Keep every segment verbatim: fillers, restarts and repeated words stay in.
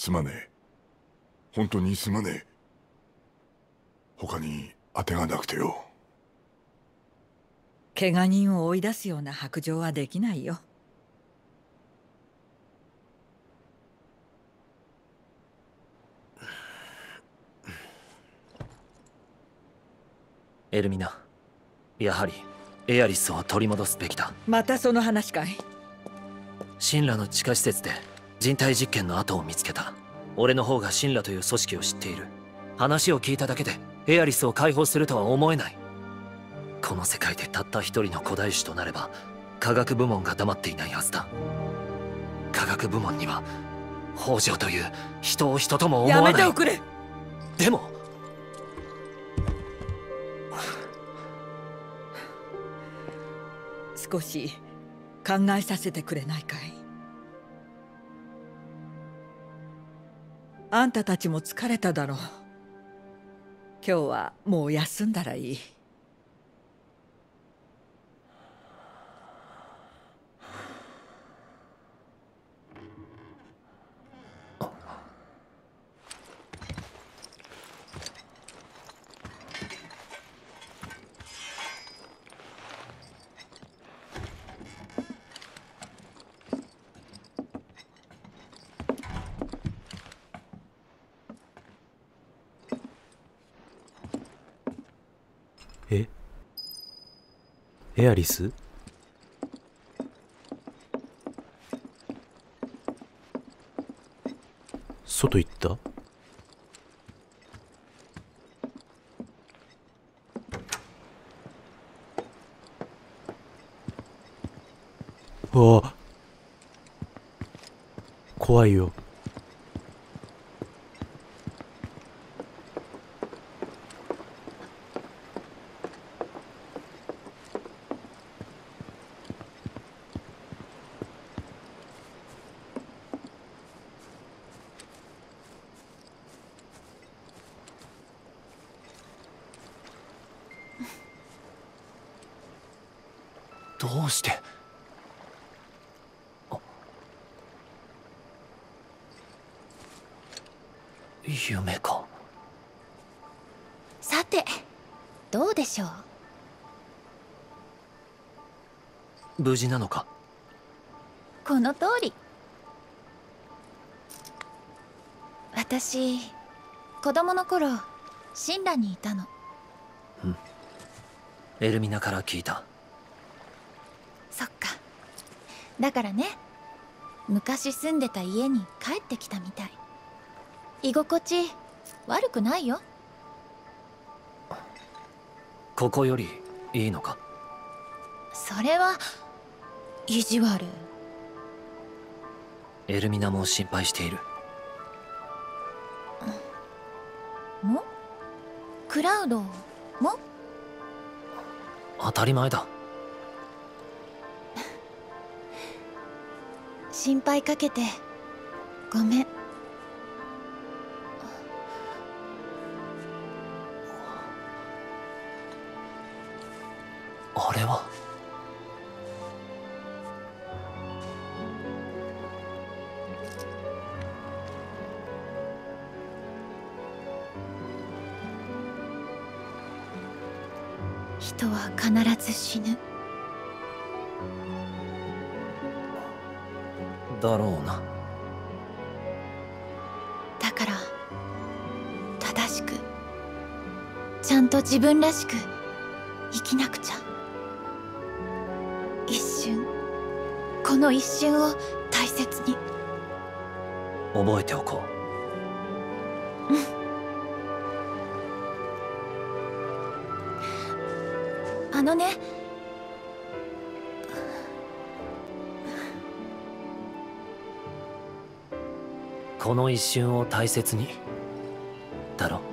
すまねえ。本当にすまねえ。他に当てがなくてよ。 怪我人を追い出すような白状はできないよ。 エルミナ、やはりエアリスを取り戻すべきだ。 またその話かい？ 神羅の地下施設で人体実験の跡を見つけた。俺の方が神羅という組織を知っている。話を聞いただけでエアリスを解放するとは思えない。この世界でたった一人の古代種となれば科学部門が黙っていないはずだ。科学部門には北条という人を人とも思わない。 やめておくれ。 でも少し考えさせてくれないかい？あんたたちも疲れただろう。今日はもう休んだらいい。 え？エアリス？外行った？うわ、怖いよ。 どうして？夢か。 さてどうでしょう。 無事なのか？ この通り。私子供の頃神羅にいたの。 うん。エルミナから聞いた。 そっか。だからね、昔住んでた家に帰ってきたみたい。居心地悪くないよ。 ここよりいいのか？ それは意地悪。 エルミナも心配している。 も？クラウドも？ 当たり前だ。 心配かけてごめん。 あれは人は必ず死ぬ。 だろうな。 だから正しくちゃんと自分らしく生きなくちゃ。一瞬、この一瞬を大切に。 覚えておこう。 あのね、 この一瞬を大切にだろ。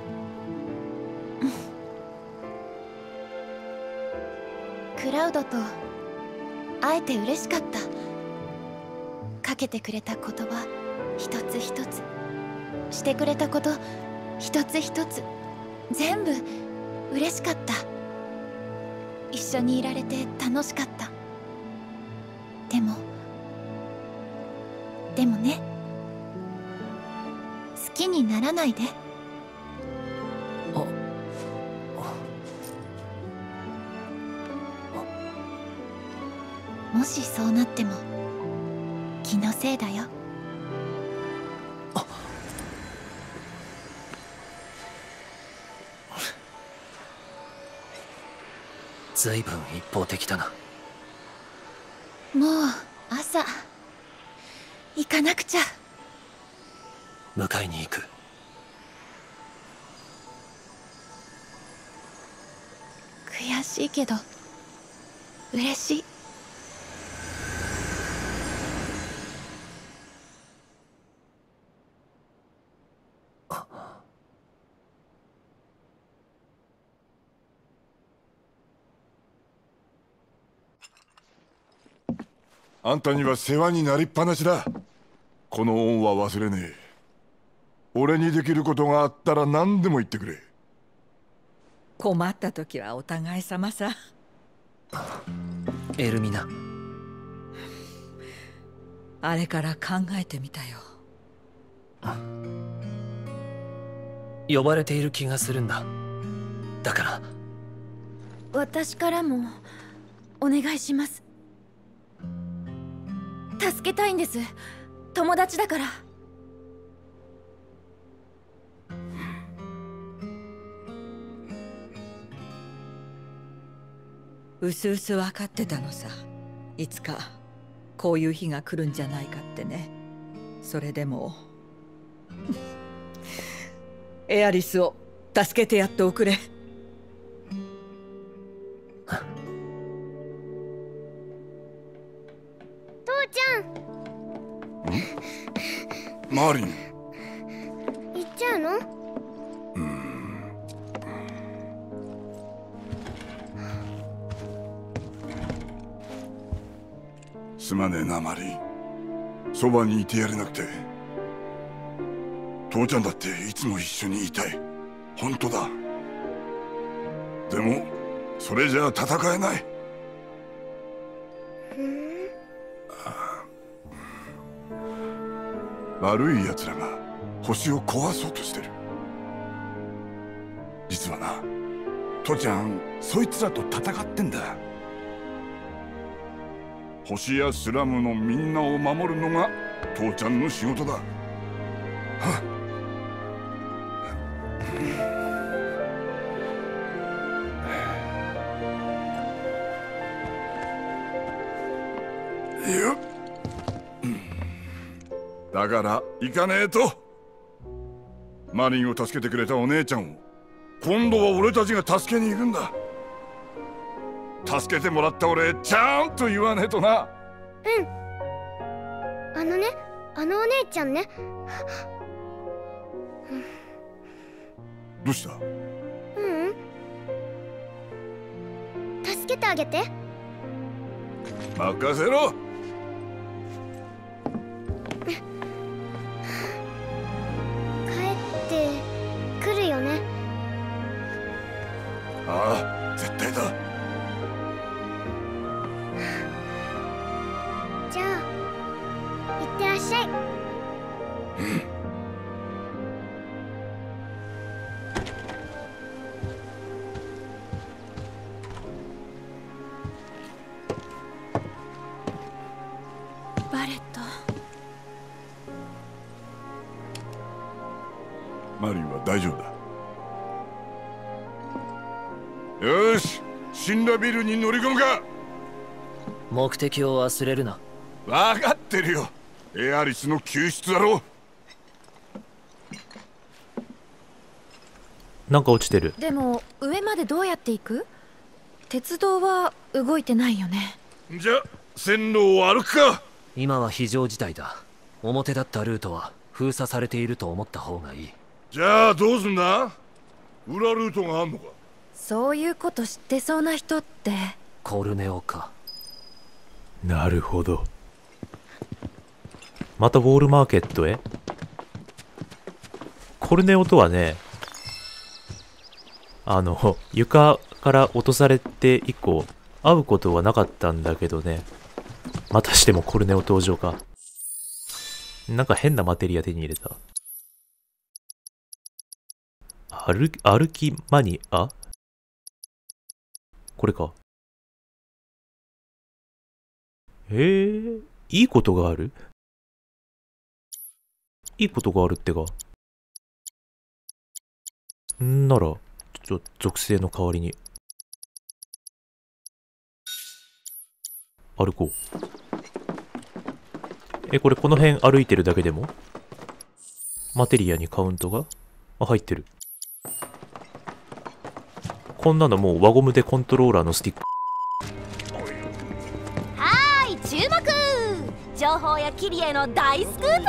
クラウドと会えて嬉しかった。かけてくれた言葉一つ一つ、してくれたこと一つ一つ、全部嬉しかった。一緒にいられて楽しかった。でもでもね、 きにならないで。もしそうなっても気のせいだよ。 ずいぶん一方的だな。 もう朝行かなくちゃ。 迎えに行く。 悔しいけど嬉しい。 あんたには世話になりっぱなしだ。この恩は忘れねえ。俺にできることがあったら何でも言ってくれ。 困った時はお互い様さ。 エルミナ、 あれから考えてみたよ。 呼ばれている気がするんだ。だから私からもお願いします。助けたいんです。友達だから。 うすうす分かってたのさ。いつかこういう日が来るんじゃないかってね。それでもエアリスを助けてやっておくれ。 マーリン、 行っちゃうの？ うーん。すまねえなマリン。そばにいてやれなくて。父ちゃんだっていつも一緒にいたい。本当だ。でもそれじゃあ戦えない。悪い奴らが星を壊そうとしてる。実はな、父ちゃんそいつらと戦ってんだ。星やスラムのみんなを守るのが父ちゃんの仕事だ。はっよっ。だから行かねえと。マリンを助けてくれたお姉ちゃんを今度は俺たちが助けに行くんだ。助けてもらった俺ちゃんと言わねえとな。 うん。あのね、あのお姉ちゃんね。 どうした？ ううん。助けてあげて。 任せろ。 来るよね。 ああ、絶対だ。 じゃあ行ってらっしゃい。 うん。 バレット。 マリンは大丈夫だ。よーし、シンラビルに乗り込むか。 目的を忘れるな。 分かってるよ。エアリスの救出だろ。 なんか落ちてる。 でも上までどうやって行く？鉄道は動いてないよね。 じゃあ線路を歩くか。 今は非常事態だ。表だったルートは封鎖されていると思った方がいい。 じゃあどうすんだ？裏ルートがあんのか？ そういうこと知ってそうな人って。 コルネオか。 なるほど。またウォールマーケットへ。コルネオとはね、あの床から落とされて以降会うことはなかったんだけどね。またしてもコルネオ登場か。なんか変なマテリア手に入れた。 歩き、歩きマニア？これか。へえ、いいことがある？いいことがあるってか。んなら、ちょっと属性の代わりに。歩こう。え、これこの辺歩いてるだけでもマテリアにカウントがあ、入ってる。こんなのもう輪ゴムでコントローラーのスティック。 はーい、注目。情報やキリエの大スクープだよ。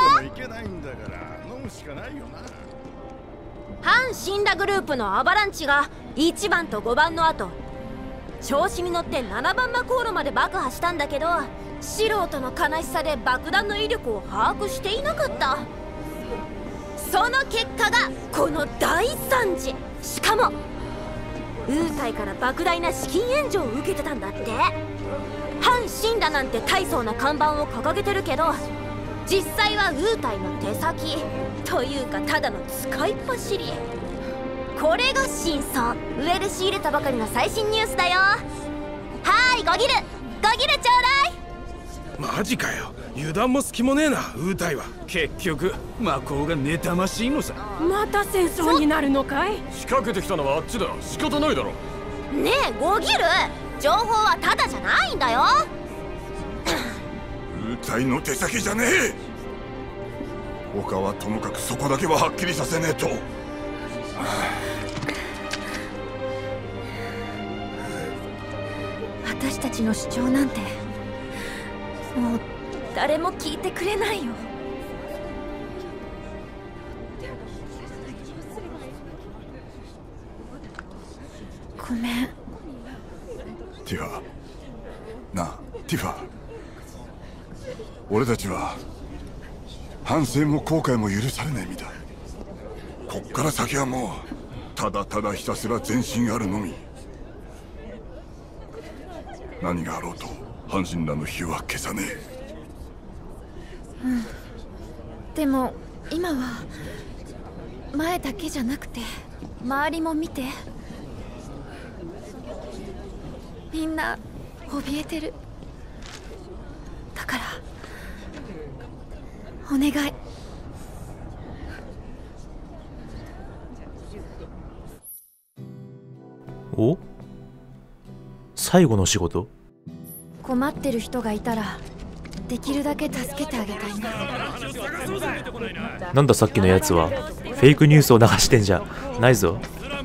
反神羅グループのアバランチがいちばんとごばんの後、調子に乗ってななばん魔航路まで爆破したんだけど、素人の悲しさで爆弾の威力を把握していなかった。その結果がこの大惨事。しかもウータイから莫大な資金援助を受けてたんだって。反神羅なんて大層な看板を掲げてるけど、実際はウータイの手先というか、ただの使いっ走り。これが真相。上で仕入れたばかりの最新ニュースだよ。はーい、ゴギルゴギルちょうだい。 マジかよ、油断も隙もねえな、ウータイは。 結局魔法が妬ましいのさ。 また戦争になるのかい？ 仕掛けてきたのはあっちだ。仕方ないだろ。 ねえゴギル、情報はただじゃないんだよ。 ウータイの手先じゃねえ。他はともかくそこだけははっきりさせねえと。 私たちの主張なんてもう誰も聞いてくれないよ。ごめん。 ティファ、なあティファ、俺たちは反省も後悔も許されない身だ。こっから先はもうただただひたすら前進あるのみ。何があろうと阪神らの火は消さねえ。うん。でも今は前だけじゃなくて周りも見て。みんな怯えてる。だからお願い。 お？最後の仕事？ 困ってる人がいたらできるだけ助けてあげたいな。 なんださっきのやつは。フェイクニュースを流してんじゃないぞ。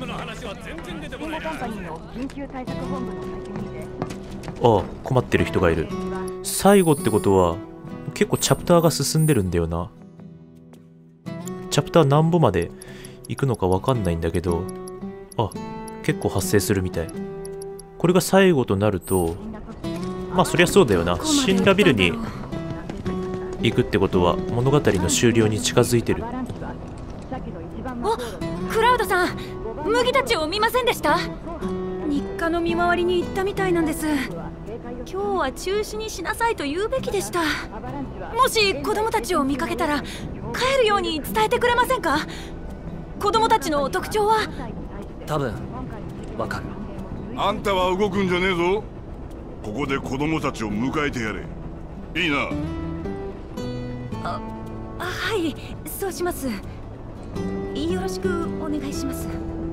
ああ、困ってる人がいる。最後ってことは結構チャプターが進んでるんだよな。チャプター何歩まで行くのかわかんないんだけど、あ、結構発生するみたい。これが最後となると、まあそりゃそうだよな。シンラビルに行くってことは物語の終了に近づいてる。 お、クラウドさん、麦たちを見ませんでした？日課の見回りに行ったみたいなんです。今日は中止にしなさいと言うべきでした。もし子供たちを見かけたら帰るように伝えてくれませんか？子供たちの特徴は？ 多分わかる。 あんたは動くんじゃねえぞ。ここで子供たちを迎えてやれ。いいな。 あ、はい、そうします。よろしくお願いします。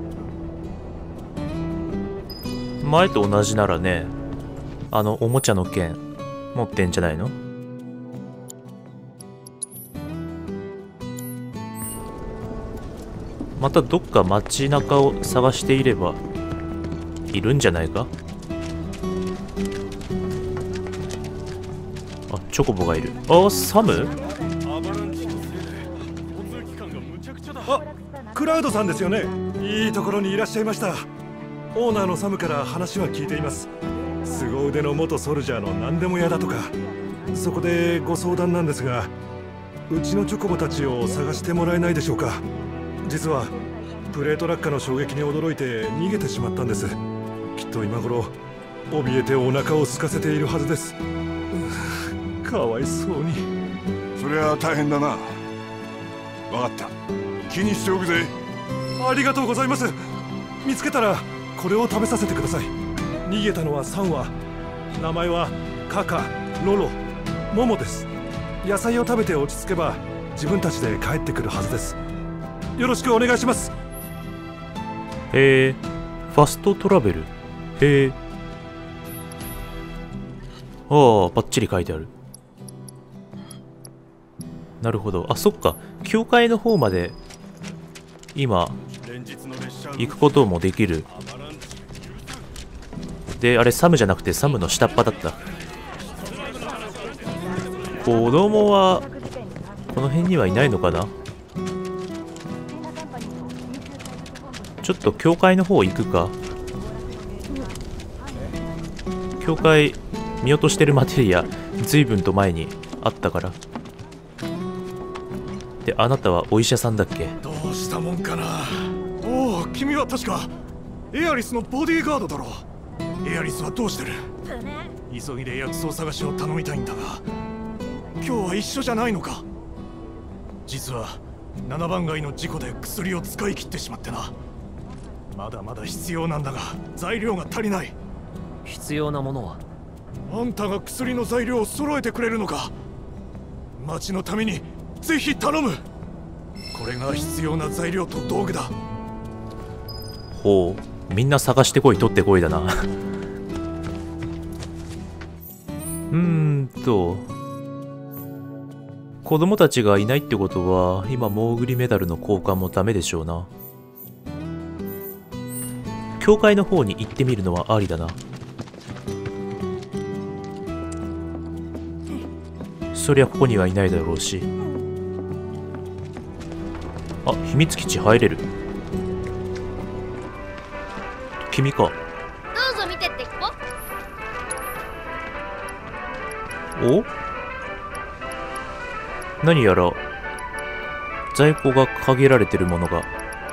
前と同じならね、あのおもちゃの剣持ってんじゃないの？またどっか街中を探していればいるんじゃないか？あ、チョコボがいる。あ、サム？ あ、クラウドさんですよね。いいところにいらっしゃいました。オーナーのサムから話は聞いています。凄腕の元ソルジャーの何でも屋だとか。そこでご相談なんですが、うちのチョコボたちを探してもらえないでしょうか。実はプレート落下の衝撃に驚いて逃げてしまったんです。きっと今頃怯えてお腹を空かせているはずです。かわいそうに。 そりゃ大変だな。分かった、気にしておくぜ。 ありがとうございます。見つけたらこれを食べさせてください。逃げたのはさんわ。名前はカカ、ロロ、モモです。野菜を食べて落ち着けば自分たちで帰ってくるはずです。よろしくお願いします。 へえ、ファストトラベル。へえ。ああ、バッチリ書いてある。なるほど。あ、そっか。教会の方まで今行くこともできる。で、あれサムじゃなくてサムの下っ端だった。子供はこの辺にはいないのかな。ちょっと教会の方行くか。教会見落としてるマテリア随分と前にあったから。で、あなたはお医者さんだっけ？ どうしたもんかな。おお、君は確かエアリスのボディーガードだろう。エアリスはどうしてる？急ぎで薬草探しを頼みたいんだが、今日は一緒じゃないのか？実はななばん街の事故で薬を使い切ってしまってな。まだまだ必要なんだが材料が足りない。 必要なものは？ あんたが薬の材料を揃えてくれるのか？町のためにぜひ頼む。これが必要な材料と道具だ。 ほう、みんな探してこい取ってこいだなうーんと子供たちがいないってことは今モーグリメダルの交換もダメでしょうな。教会の方に行ってみるのはありだな。そりゃここにはいないだろうし。あ、秘密基地入れる。君か。 どうぞ見てっておお、何やら在庫が限られてるものが。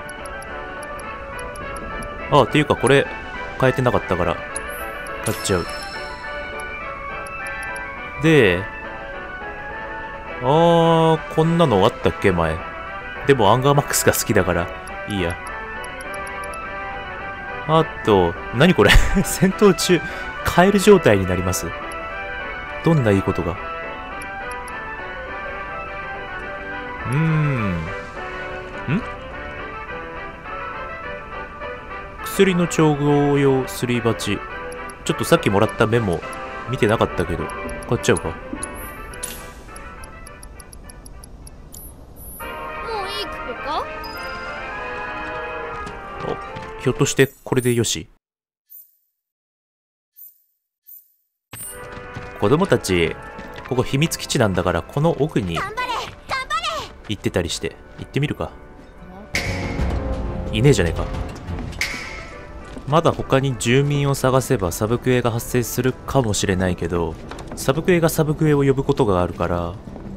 あ、っていうかこれ変えてなかったから買っちゃう。で、あー、こんなのあったっけ前。でもアンガーマックスが好きだからいいや。あと、何これ戦闘中カエル状態になります。どんないいことが。うーん。ん？薬の調合用すり鉢。ちょっとさっきもらったメモ見てなかったけど買っちゃうか。ひょっとしてこれでよし。子供たちここ秘密基地なんだからこの奥に行ってたりして行ってみるか。いねえじゃねえか。まだ他に住民を探せばサブクエが発生するかもしれないけど、サブクエがサブクエを呼ぶことがあるから、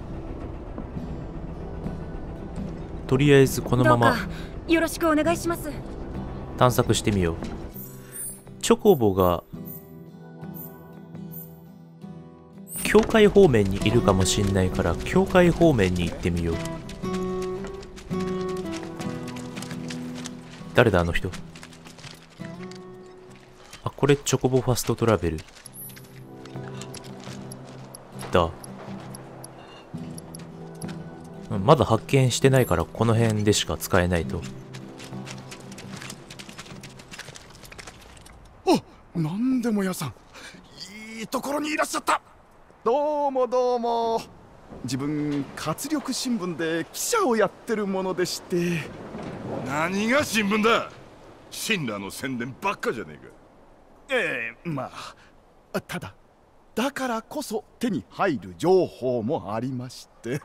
とりあえずこのままよろしくお願いします。 探索してみよう。チョコボが教会方面にいるかもしんないから教会方面に行ってみよう。誰だあの人。あ、これチョコボファストトラベルだ。まだ発見してないからこの辺でしか使えないと。 なんでも屋さん、いいところにいらっしゃった。どうもどうも。自分活力新聞で記者をやってるものでして。 何が新聞だ。神羅の宣伝ばっかじゃねえか。 ええ、まあただだからこそ手に入る情報もありまして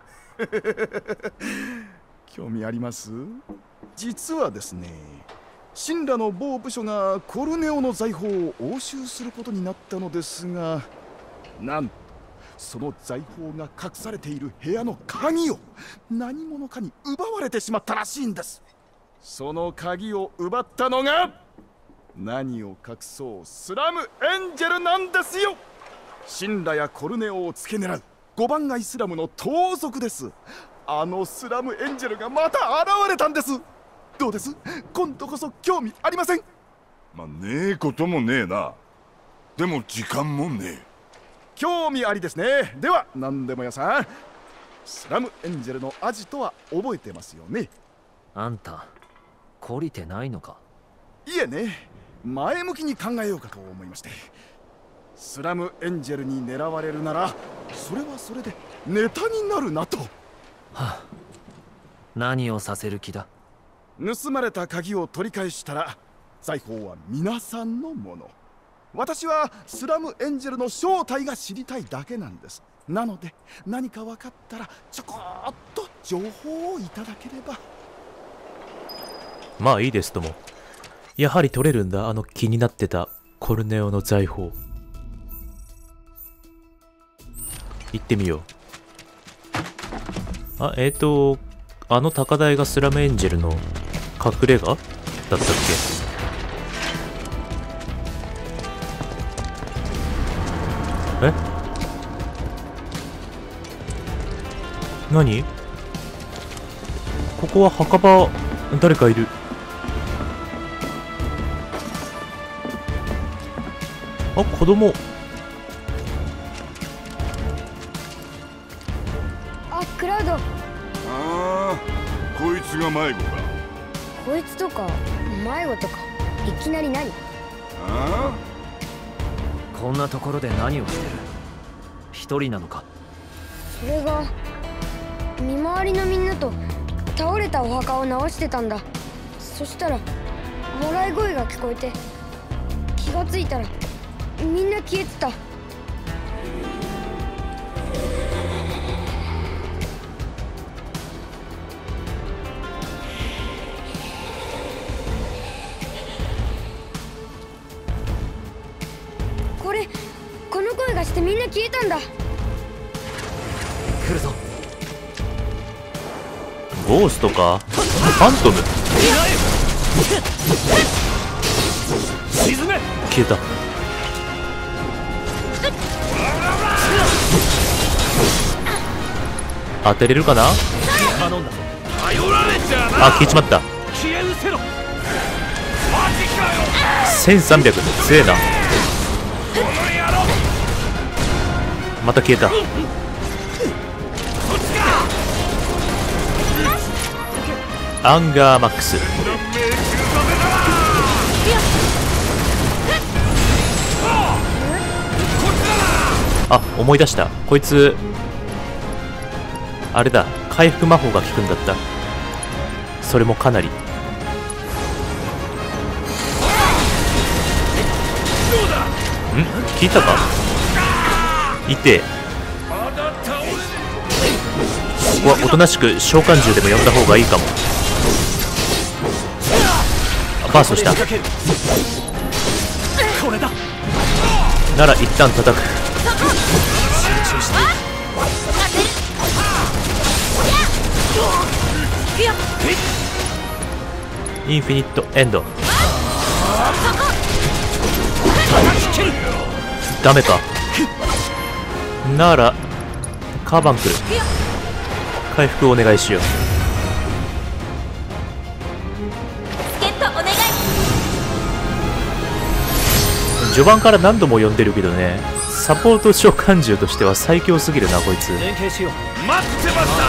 興味あります？実はですね、神羅の某部署がコルネオの財宝を押収することになったのですが、なんとその財宝が隠されている部屋の鍵を何者かに奪われてしまったらしいんです。その鍵を奪ったのが何を隠そうスラムエンジェルなんですよ。神羅やコルネオを付け狙うごばん街スラムの盗賊です。あのスラムエンジェルがまた現れたんです。 どうです？今度こそ興味ありません？ まあねえこともねえな。でも時間もねえ。 興味ありですね。では何でも屋さん、スラムエンジェルのアジトは覚えてますよね？ あんた懲りてないのか？ いえね、前向きに考えようかと思いまして。スラムエンジェルに狙われるならそれはそれでネタになるなと。はあ、何をさせる気だ？ 盗まれた鍵を取り返したら財宝は皆さんのもの。私はスラムエンジェルの正体が知りたいだけなんです。なので何か分かったらちょこっと情報をいただければ。 まあいいですとも。やはり取れるんだ、あの気になってたコルネオの財宝。行ってみよう。あ、えっと、あの高台がスラムエンジェルの隠れ家だったっけ？え？何？ここは墓場、誰かいる。あ、子供。 あ、クラウド。 ああ、こいつが迷子か。 こいつとか迷子とかいきなり何？ ああ、 こんなところで何をしてる？一人なのか？ それが見回りのみんなと倒れたお墓を直してたんだ。そしたら笑い声が聞こえて、気がついたらみんな消えてた。これ、この声がしてみんな消えたんだ。 来るぞ。 ゴーストか？ファントム？ 沈め！ 消えた。当てれるかな？ 頼んだぞ。 頼られちゃな。 あ、消えちまった。 消え失せろ。マジかよ。 せんさんびゃく強えな。 この野郎。 また消えた。アンガーマックス。あ、思い出した。こいつあれだ、回復魔法が効くんだった。それもかなり。ん？聞いたか？いて。ここはおとなしく召喚獣でも呼んだ方がいいかも。バーストした。なら一旦叩く。インフィニットエンド。ダメか。ならカーバンクル回復お願いしよう。序盤から何度も呼んでるけどね、サポート召喚獣としては最強すぎるなこいつ。 連携しよう。待ってました。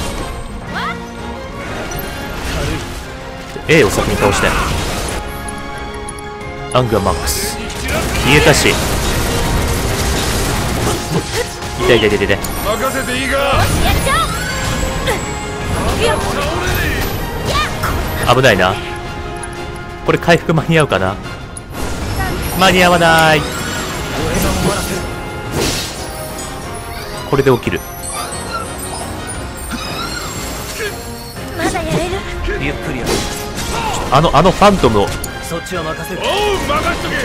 A を先に倒して、アンガーマックス消えたし、痛い痛い痛い痛い。 任せていいか。 危ないな。これ回復間に合うかな。間に合わない。これで起きる。 まだやれる。 ゆっくりやる。 あのあのファントムを。 そっちは任せる。 おう、任しと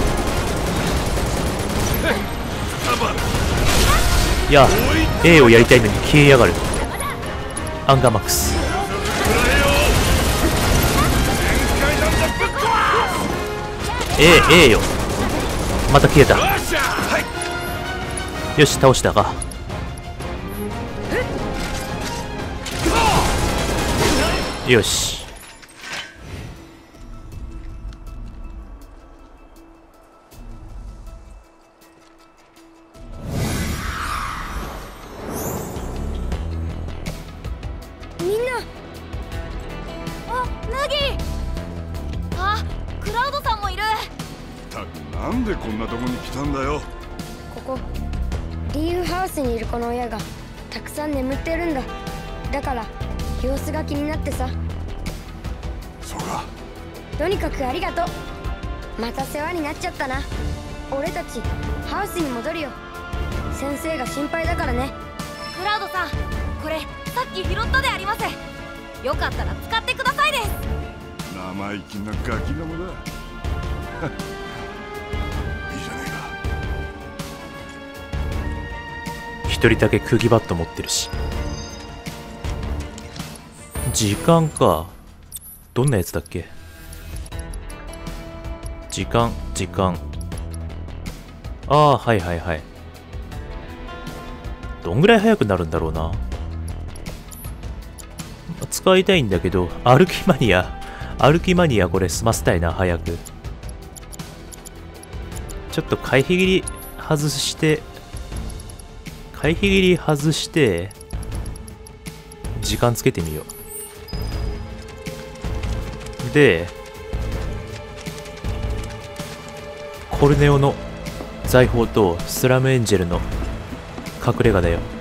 け。 いや A をやりたいのに消えやがる。アンガーマックス。A A よ。また消えた。よし倒したか。よしあ、クラウドさんもいる。 たくなんでこんなとこに来たんだよ。 ここリーフハウスにいる子の親がたくさん眠ってるんだ。だから様子が気になってさ。 そうか。 とにかくありがとう。また世話になっちゃったな。俺たちハウスに戻るよ。先生が心配だからね。 クラウドさん、これさっき拾ったであります。よかったら使ってくださいです。 生意気なガキどもだ。いいじゃねえか。 一人だけ釘バット持ってるし。時間か。どんなやつだっけ。時間時間。ああ、はいはいはい。どんぐらい速くなるんだろうな。使いたいんだけど、歩きマニア歩きマニアこれ済ませたいな。早くちょっと回避切り外して回避切り外して時間つけてみよう。でコルネオの財宝とスラムエンジェルの隠れ家だよ。